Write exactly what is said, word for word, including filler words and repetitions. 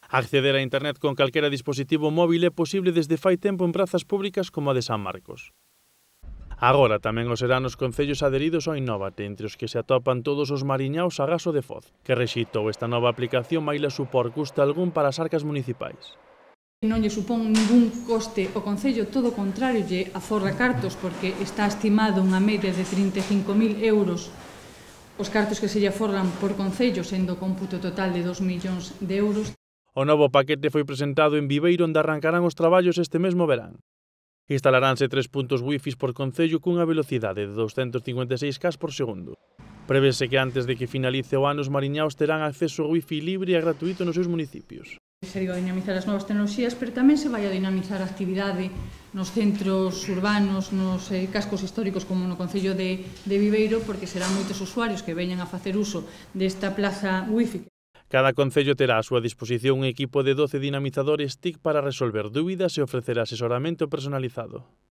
Acceder a internet con calquera dispositivo móvil é posible desde fai tempo en prazas públicas como a de San Marcos. Agora tamén o serán os concellos adheridos ao Innóvate, entre os que se atopan todos os mariñaos a Gaso de Foz, que rexitou esta nova aplicación maila supor custa algún para as arcas municipais. Non lle supón ningún coste ao Concello, todo o contrario, lle aforra cartos, porque está estimado unha media de trinta e cinco mil euros os cartos que se lle aforran por Concello, sendo o cómputo total de dos millóns de euros. O novo paquete foi presentado en Viveiro, onde arrancarán os traballos este mesmo verán. Instalaránse tres puntos wifis por concello cunha velocidade de douscentos cincuenta e seis kilómetros por segundo. Prevese que antes de que finalice o ano os mariñaos terán acceso ao wifi libre e gratuito nos seus municipios. Se iba a dinamizar as novas tecnoloxías, pero tamén se vai a dinamizar a actividade nos centros urbanos, nos eh, cascos históricos como no Concello de, de Viveiro, porque serán moitos usuarios que veñan a facer uso desta plaza wifi. Cada concello terá a súa disposición un equipo de doce dinamizadores T I C para resolver dúbidas e ofrecer asesoramento personalizado.